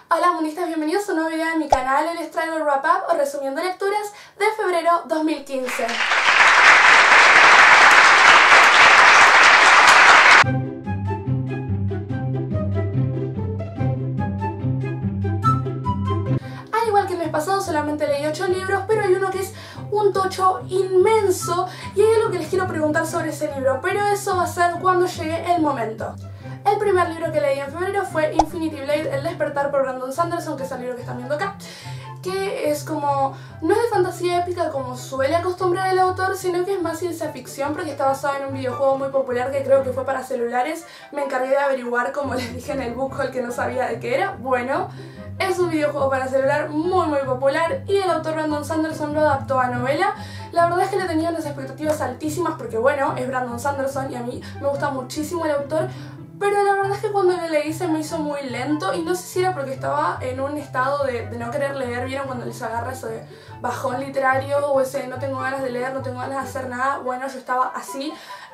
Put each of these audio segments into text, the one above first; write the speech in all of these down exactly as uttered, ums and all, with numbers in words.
Hola mundistas, bienvenidos a un nuevo video de mi canal. Hoy les traigo el wrap up o resumiendo lecturas de febrero dos mil quince. Al igual que el mes pasado solamente leí ocho libros, pero hay uno que es un tocho inmenso y hay algo que les quiero preguntar sobre ese libro, pero eso va a ser cuando llegue el momento. El primer libro que leí en febrero fue Infinity Blade, El despertar por Brandon Sanderson, que es el libro que están viendo acá, que es como, no es de fantasía épica como suele acostumbrar el autor, sino que es más ciencia ficción porque está basado en un videojuego muy popular que creo que fue para celulares. Me encargué de averiguar, como les dije en el book haul que no sabía de qué era. Bueno, es un videojuego para celular muy muy popular y el autor Brandon Sanderson lo adaptó a novela. La verdad es que le tenía unas expectativas altísimas porque bueno, es Brandon Sanderson y a mí me gusta muchísimo el autor. Pero la verdad es que cuando lo leí se me hizo muy lento y no sé si era porque estaba en un estado de, de no querer leer. ¿Vieron cuando les agarra ese bajón literario o ese no tengo ganas de leer, no tengo ganas de hacer nada? Bueno, yo estaba así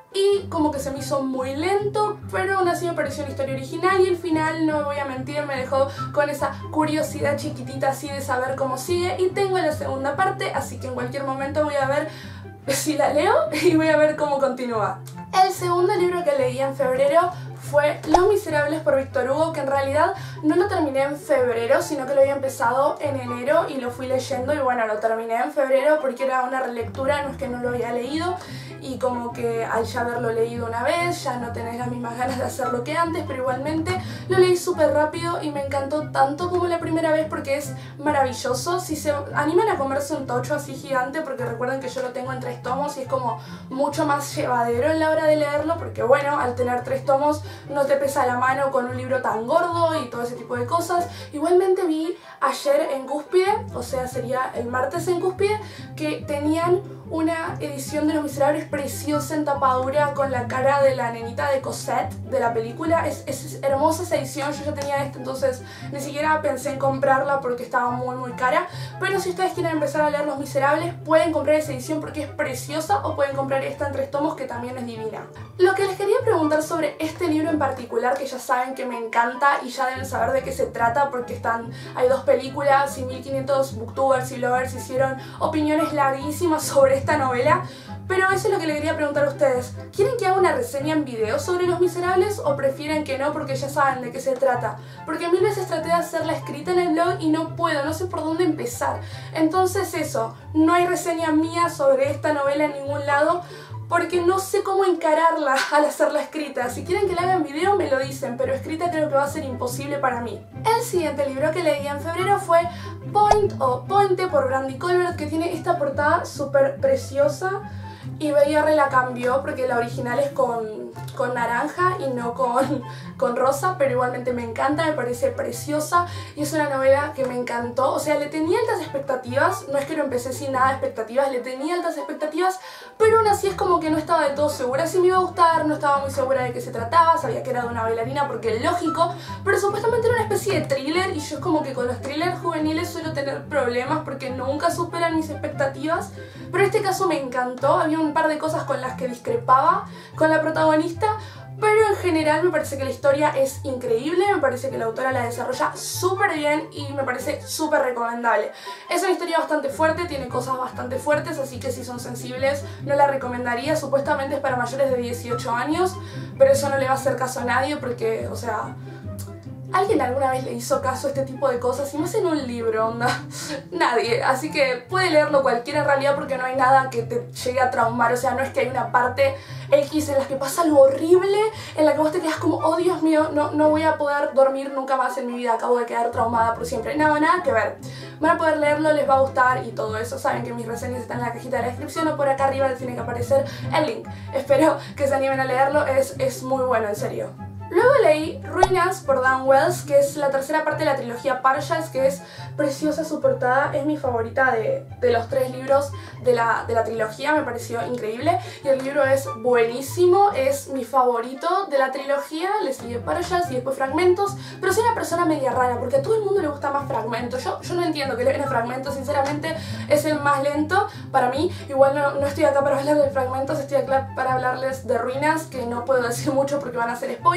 y como que se me hizo muy lento, pero aún así me pareció una historia original y el final, no me voy a mentir, me dejó con esa curiosidad chiquitita así de saber cómo sigue. Y tengo la segunda parte, así que en cualquier momento voy a ver si la leo y voy a ver cómo continúa. El segundo libro que leí en febrero fue Los Miserables por Víctor Hugo, que en realidad no lo terminé en febrero, sino que lo había empezado en enero y lo fui leyendo y bueno, lo terminé en febrero porque era una relectura, no es que no lo había leído y como que al ya haberlo leído una vez ya no tenés las mismas ganas de hacerlo que antes, pero igualmente lo leí súper rápido y me encantó tanto como la primera vez porque es maravilloso. Si se animan a comerse un tocho así gigante, porque recuerden que yo lo tengo en tres tomos y es como mucho más llevadero en la hora de leerlo porque bueno, al tener tres tomos no te pesa la mano con un libro tan gordo y todo ese tipo de cosas. Igualmente vi ayer en Cúspide, o sea sería el martes en Cúspide, que tenían una edición de Los Miserables preciosa en tapadura con la cara de la nenita de Cosette de la película. Es, es hermosa esa edición, yo ya tenía esta, entonces ni siquiera pensé en comprarla porque estaba muy muy cara. Pero si ustedes quieren empezar a leer Los Miserables pueden comprar esa edición porque es preciosa, o pueden comprar esta en tres tomos que también es divina. Lo que les quería preguntar sobre este libro en particular, que ya saben que me encanta y ya deben saber de qué se trata porque están, hay dos películas y mil quinientos booktubers y bloggers hicieron opiniones larguísimas sobre esta novela, pero eso es lo que le quería preguntar a ustedes. ¿Quieren que haga una reseña en video sobre Los Miserables o prefieren que no porque ya saben de qué se trata? Porque mil veces traté de hacerla escrita en el blog y no puedo, no sé por dónde empezar. Entonces eso, no hay reseña mía sobre esta novela en ningún lado porque no sé cómo encararla al hacerla escrita. Si quieren que la haga en video me lo dicen, pero escrita creo que va a ser imposible para mí. El siguiente libro que leí en febrero fue Point o Pointe por Brandy Colbert, que tiene esta portada súper preciosa y B I R la cambió porque la original es con, con naranja y no con, con rosa, pero igualmente me encanta, me parece preciosa y es una novela que me encantó. O sea, le tenía altas expectativas, no es que lo empecé sin nada de expectativas, le tenía altas expectativas, pero aún así es como que no estaba del todo segura si me iba a gustar, no estaba muy segura de qué se trataba, sabía que era de una bailarina porque es lógico, pero supuestamente era una especie de thriller y yo es como que con los thrillers juveniles suelo tener problemas porque nunca superan mis expectativas, pero en este caso me encantó. Había un par de cosas con las que discrepaba con la protagonista, pero en general me parece que la historia es increíble, me parece que la autora la desarrolla súper bien y me parece súper recomendable. Es una historia bastante fuerte, tiene cosas bastante fuertes, así que si son sensibles no la recomendaría. Supuestamente es para mayores de dieciocho años, pero eso no le va a hacer caso a nadie porque, o sea, ¿alguien alguna vez le hizo caso a este tipo de cosas? Y más en un libro, onda, nadie. Así que puede leerlo cualquiera en realidad porque no hay nada que te llegue a traumar. O sea, no es que hay una parte X en la que pasa algo horrible, en la que vos te quedas como, oh Dios mío, no, no voy a poder dormir nunca más en mi vida, acabo de quedar traumada por siempre. Nada, nada que ver. Van a poder leerlo, les va a gustar y todo eso. Saben que mis reseñas están en la cajita de la descripción o por acá arriba les tiene que aparecer el link. Espero que se animen a leerlo, es, es muy bueno, en serio. Luego leí Ruinas por Dan Wells, que es la tercera parte de la trilogía Parshas, que es preciosa su portada, es mi favorita de, de los tres libros de la, de la trilogía, me pareció increíble y el libro es buenísimo, es mi favorito de la trilogía. Le sigue Parshas y después Fragmentos, pero soy una persona media rara porque a todo el mundo le gusta más Fragmentos. Yo, yo no entiendo que le den Fragmentos, sinceramente es el más lento para mí. Igual no, no estoy acá para hablar de Fragmentos, estoy acá para hablarles de Ruinas, que no puedo decir mucho porque van a ser spoilers,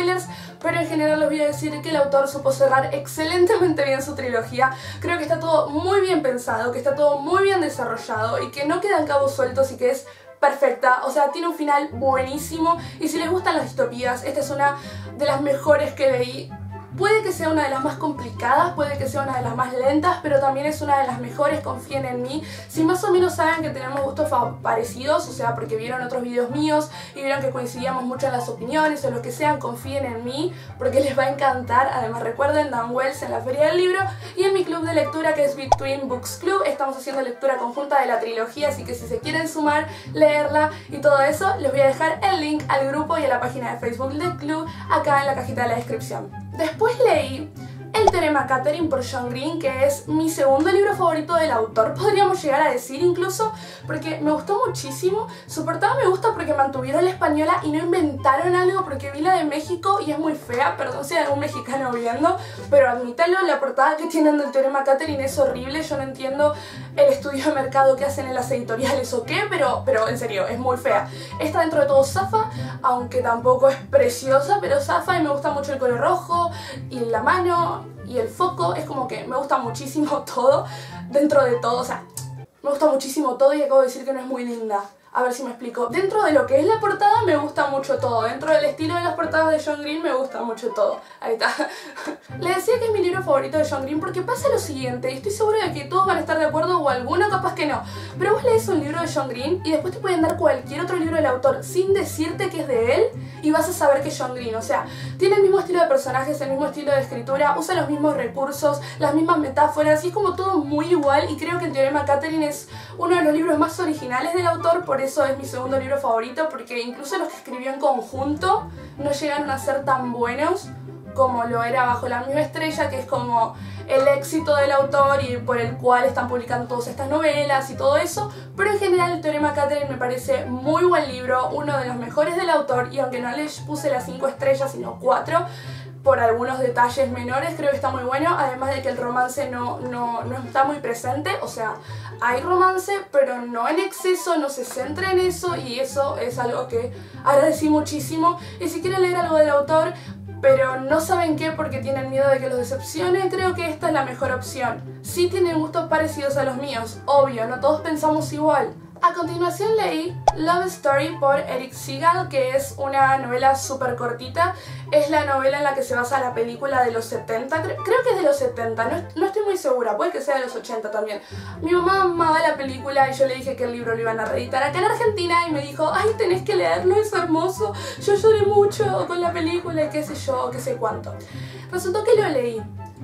pero en general les voy a decir que el autor supo cerrar excelentemente bien su trilogía. Creo que está todo muy bien pensado, que está todo muy bien desarrollado y que no quedan cabos sueltos y que es perfecta, o sea, tiene un final buenísimo y si les gustan las distopías, esta es una de las mejores que leí. Puede que sea una de las más complicadas, puede que sea una de las más lentas, pero también es una de las mejores, confíen en mí. Si más o menos saben que tenemos gustos parecidos, o sea, porque vieron otros videos míos y vieron que coincidíamos mucho en las opiniones o lo que sean, confíen en mí, porque les va a encantar. Además recuerden, Dan Wells en la Feria del Libro y en mi club de lectura que es Between Books Club. Estamos haciendo lectura conjunta de la trilogía, así que si se quieren sumar, leerla y todo eso, les voy a dejar el link al grupo y a la página de Facebook del club acá en la cajita de la descripción. Después leí El teorema Catherine por John Green, que es mi segundo libro favorito del autor, podríamos llegar a decir incluso, porque me gustó muchísimo. Su portada me gusta porque mantuvieron la española y no inventaron algo, porque vi la de México y es muy fea, perdón si hay algún mexicano viendo, pero admítalo, la portada que tienen del teorema Catherine es horrible. Yo no entiendo el estudio de mercado que hacen en las editoriales o qué, pero, pero en serio, es muy fea. Esta dentro de todo zafa, aunque tampoco es preciosa, pero zafa y me gusta mucho el color rojo y la mano y el foco. Es como que me gusta muchísimo todo, dentro de todo, o sea, me gusta muchísimo todo y acabo de decir que no es muy linda. A ver si me explico. Dentro de lo que es la portada me gusta mucho todo. Dentro del estilo de las portadas de John Green me gusta mucho todo. Ahí está. Le decía que es mi libro favorito de John Green porque pasa lo siguiente, y estoy segura de que todos van a estar de acuerdo o alguno capaz que no. Pero vos lees un libro de John Green y después te pueden dar cualquier otro libro del autor sin decirte que es de él y vas a saber que es John Green. O sea, tiene el mismo estilo de personajes, el mismo estilo de escritura, usa los mismos recursos, las mismas metáforas y es como todo muy igual. Y creo que el teorema Catherine es uno de los libros más originales del autor, por eso es mi segundo libro favorito, porque incluso los que escribió en conjunto no llegaron a ser tan buenos como lo era Bajo la misma estrella, que es como el éxito del autor y por el cual están publicando todas estas novelas y todo eso. Pero en general el teorema Catherine me parece muy buen libro, uno de los mejores del autor, y aunque no les puse las cinco estrellas sino cuatro por algunos detalles menores, creo que está muy bueno, además de que el romance no, no, no está muy presente. O sea, hay romance, pero no en exceso, no se centra en eso, y eso es algo que agradecí muchísimo. Y si quieren leer algo del autor, pero no saben qué porque tienen miedo de que los decepcione, creo que esta es la mejor opción. Sí tienen gustos parecidos a los míos, obvio, no todos pensamos igual. A continuación leí Love Story por Eric Segal, que es una novela súper cortita. Es la novela en la que se basa la película de los setenta, creo, creo que es de los setenta, no, no estoy muy segura, puede que sea de los ochenta también. Mi mamá amaba la película y yo le dije que el libro lo iban a reeditar acá en Argentina y me dijo, ay, tenés que leerlo, es hermoso. Yo lloré mucho con la película y qué sé yo, qué sé cuánto. Resultó que lo leí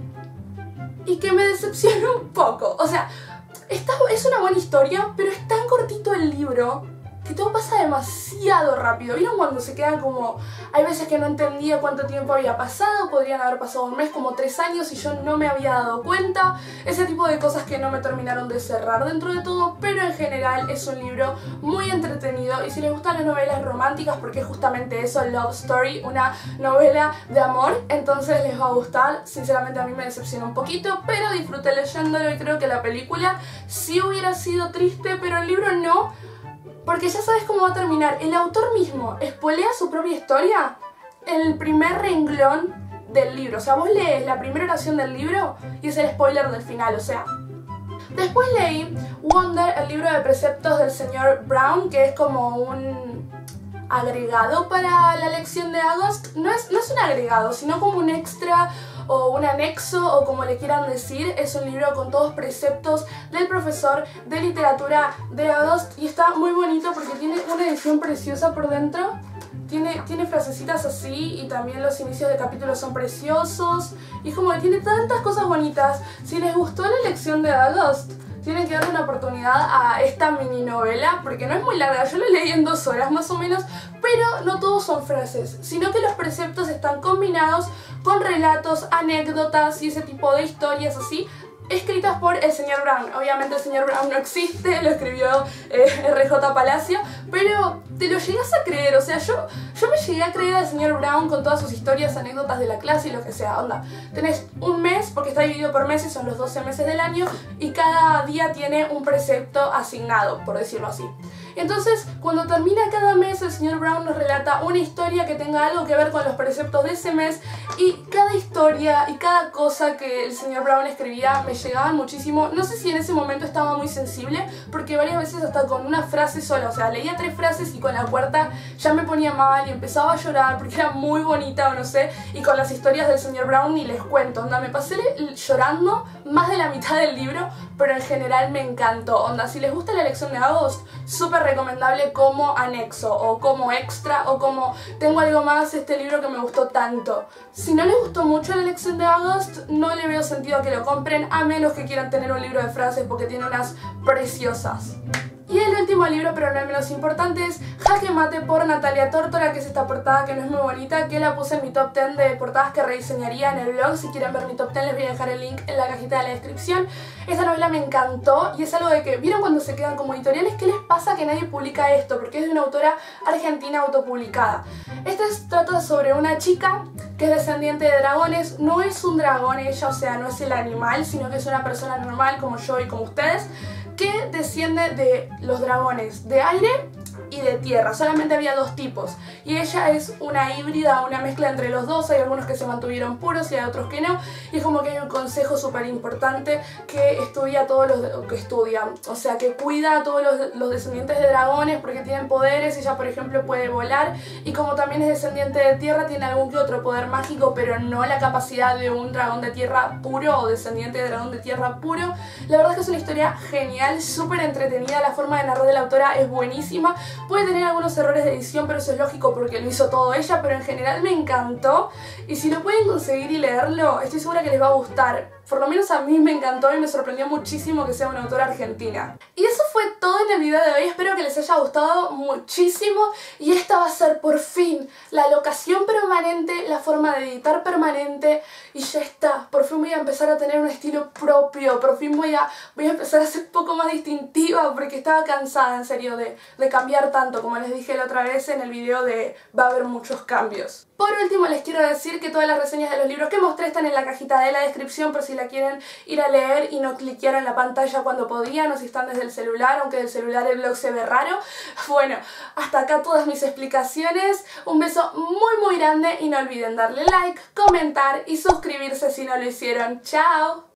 y que me decepcionó un poco, o sea, Está, es una buena historia, pero es tan cortito el libro que todo pasa demasiado rápido. ¿Vieron cuando se quedan como... Hay veces que no entendía cuánto tiempo había pasado, podrían haber pasado un mes, como tres años, y yo no me había dado cuenta. Ese tipo de cosas que no me terminaron de cerrar dentro de todo, pero en general es un libro muy entretenido. Y si les gustan las novelas románticas, porque es justamente eso, Love Story, una novela de amor, entonces les va a gustar. Sinceramente a mí me decepcionó un poquito, pero disfruté leyéndolo y creo que la película sí hubiera sido triste, pero el libro no. Porque ya sabes cómo va a terminar. El autor mismo spoilea su propia historia en el primer renglón del libro. O sea, vos lees la primera oración del libro y es el spoiler del final, o sea. Después leí Wonder, el libro de preceptos del señor Brown, que es como un agregado para la lección de August. No es, no es un agregado, sino como un extra o un anexo, o como le quieran decir. Es un libro con todos preceptos del profesor de literatura de August y está muy bonito porque tiene una edición preciosa por dentro. Tiene, tiene frasecitas así y también los inicios de capítulos son preciosos y como que tiene tantas cosas bonitas. Si les gustó la lección de August, tienen que darle una oportunidad a esta mini novela porque no es muy larga, yo la leí en dos horas más o menos, pero no todos son frases, sino que los preceptos están combinados con relatos, anécdotas y ese tipo de historias así, escritas por el señor Brown. Obviamente el señor Brown no existe, lo escribió eh, R J Palacio, pero te lo llegas a creer. O sea, yo, yo me llegué a creer al señor Brown con todas sus historias, anécdotas de la clase y lo que sea. Onda, tenés un mes, porque está dividido por meses, son los doce meses del año, y cada día tiene un precepto asignado, por decirlo así. Entonces, cuando termina cada mes, el señor Brown nos relata una historia que tenga algo que ver con los preceptos de ese mes, y cada historia y cada cosa que el señor Brown escribía me llegaban muchísimo. No sé si en ese momento estaba muy sensible, porque varias veces hasta con una frase sola, o sea, leía tres frases y con la cuarta ya me ponía mal y empezaba a llorar porque era muy bonita o no sé, y con las historias del señor Brown ni les cuento, onda, me pasé llorando más de la mitad del libro, pero en general me encantó, onda, si les gusta la elección de August, súper recomendable como anexo, o como extra, o como tengo algo más, este libro que me gustó tanto. Si no les gustó mucho la elección de August, no le veo sentido que lo compren, a menos que quieran tener un libro de frases porque tiene unas preciosas. Y el último libro, pero no el menos importante, es Jaque Mate por Natalia Tórtora, que es esta portada que no es muy bonita, que la puse en mi top diez de portadas que rediseñaría en el blog. Si quieren ver mi top diez les voy a dejar el link en la cajita de la descripción. Esta novela me encantó y es algo de que, ¿vieron cuando se quedan como editoriales? ¿Qué les pasa que nadie publica esto? Porque es de una autora argentina autopublicada. Este trata sobre una chica que es descendiente de dragones. No es un dragón ella, o sea, no es el animal, sino que es una persona normal como yo y como ustedes, que desciende de los dragones de aire y de tierra. Solamente había dos tipos y ella es una híbrida, una mezcla entre los dos. Hay algunos que se mantuvieron puros y hay otros que no, y es como que hay un consejo súper importante que estudia a todos los que estudia, o sea, que cuida a todos los, los descendientes de dragones porque tienen poderes. Ella, por ejemplo, puede volar, y como también es descendiente de tierra, tiene algún que otro poder mágico, pero no la capacidad de un dragón de tierra puro o descendiente de dragón de tierra puro. La verdad es que es una historia genial, súper entretenida, la forma de narrar de la autora es buenísima. Puede tener algunos errores de edición, pero eso es lógico porque lo hizo todo ella, pero en general me encantó, y si lo pueden conseguir y leerlo, estoy segura que les va a gustar. Por lo menos a mí me encantó y me sorprendió muchísimo que sea una autora argentina. Y eso fue todo en el video de hoy, espero que les haya gustado muchísimo, y esta va a ser por fin la locación permanente, la forma de editar permanente, y ya está, por fin voy a empezar a tener un estilo propio, por fin voy a, voy a empezar a ser un poco más distintiva, porque estaba cansada en serio de, de cambiar tanto, como les dije la otra vez en el video de va a haber muchos cambios. Por último les quiero decir que todas las reseñas de los libros que mostré están en la cajita de la descripción por si la quieren ir a leer y no cliquearon la pantalla cuando podían, o si están desde el celular, aunque del celular el blog se ve raro. Bueno, hasta acá todas mis explicaciones. Un beso muy muy grande y no olviden darle like, comentar y suscribirse si no lo hicieron. ¡Chao!